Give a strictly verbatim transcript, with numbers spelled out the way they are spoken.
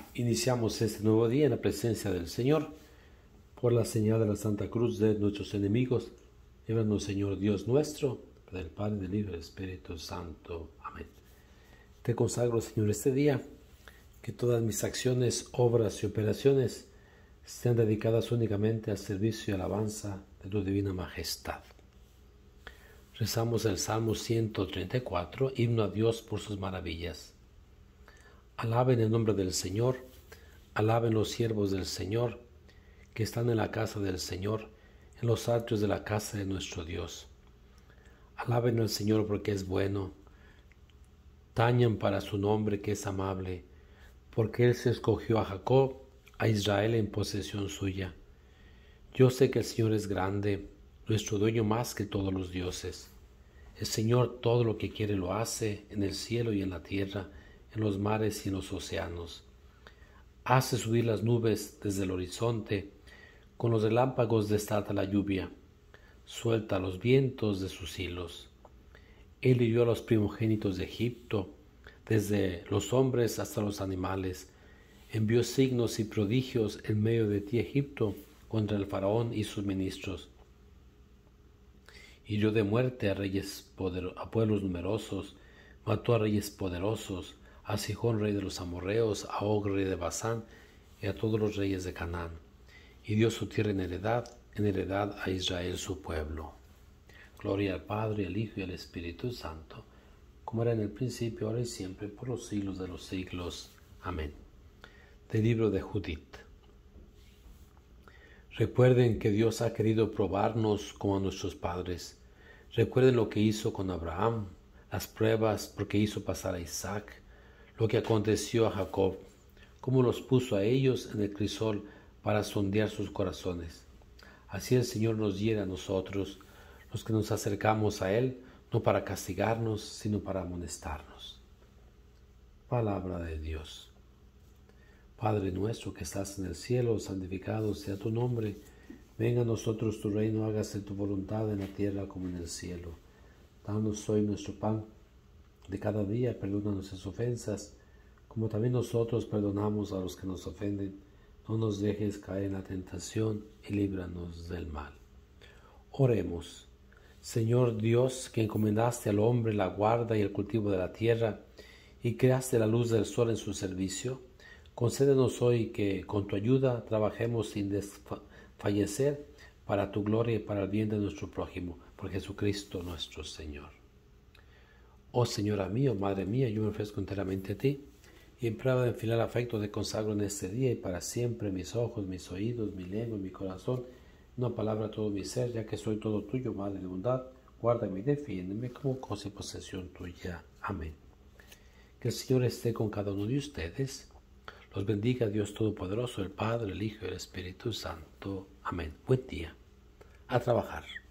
Iniciamos este nuevo día en la presencia del Señor, por la señal de la Santa Cruz de nuestros enemigos. Líbranos, Señor Dios nuestro, del Padre, del Hijo y del Espíritu Santo. Amén. Te consagro, Señor, este día, que todas mis acciones, obras y operaciones estén dedicadas únicamente al servicio y alabanza de tu divina majestad. Rezamos el Salmo ciento treinta y cuatro, himno a Dios por sus maravillas. Alaben el nombre del Señor, alaben los siervos del Señor, que están en la casa del Señor, en los atrios de la casa de nuestro Dios. Alaben al Señor porque es bueno, tañan para su nombre que es amable, porque Él se escogió a Jacob, a Israel en posesión suya. Yo sé que el Señor es grande, nuestro dueño más que todos los dioses. El Señor todo lo que quiere lo hace, en el cielo y en la tierra, en los mares y en los océanos. Hace subir las nubes desde el horizonte, con los relámpagos desata la lluvia, suelta los vientos de sus hilos. Él hirió a los primogénitos de Egipto, desde los hombres hasta los animales. Envió signos y prodigios en medio de ti, Egipto, contra el faraón y sus ministros. Hirió de muerte a reyes poder, a pueblos numerosos, mató a reyes poderosos, a Sihón, rey de los amorreos, a Og, rey de Basán, y a todos los reyes de Canaán, y dio su tierra en heredad, en heredad a Israel su pueblo. Gloria al Padre, al Hijo y al Espíritu Santo, como era en el principio, ahora y siempre, por los siglos de los siglos. Amén. Del libro de Judith. Recuerden que Dios ha querido probarnos como a nuestros padres. Recuerden lo que hizo con Abraham, las pruebas porque hizo pasar a Isaac, lo que aconteció a Jacob, cómo los puso a ellos en el crisol para sondear sus corazones. Así el Señor nos hiere a nosotros, los que nos acercamos a Él, no para castigarnos, sino para amonestarnos. Palabra de Dios. Padre nuestro que estás en el cielo, santificado sea tu nombre. Venga a nosotros tu reino, hágase tu voluntad en la tierra como en el cielo. Danos hoy nuestro pan de cada día, perdona nuestras ofensas, como también nosotros perdonamos a los que nos ofenden. No nos dejes caer en la tentación y líbranos del mal. Oremos. Señor Dios, que encomendaste al hombre la guarda y el cultivo de la tierra, y creaste la luz del sol en su servicio, concédenos hoy que con tu ayuda trabajemos sin desfallecer para tu gloria y para el bien de nuestro prójimo, por Jesucristo nuestro Señor. Oh Señora mía, Madre mía, yo me ofrezco enteramente a ti, y en prueba de filial afecto te consagro en este día y para siempre mis ojos, mis oídos, mi lengua y mi corazón, una palabra todo mi ser, ya que soy todo tuyo, Madre de bondad, guárdame y defiéndeme como cosa y posesión tuya. Amén. Que el Señor esté con cada uno de ustedes. Los bendiga Dios Todopoderoso, el Padre, el Hijo y el Espíritu Santo. Amén. Buen día. A trabajar.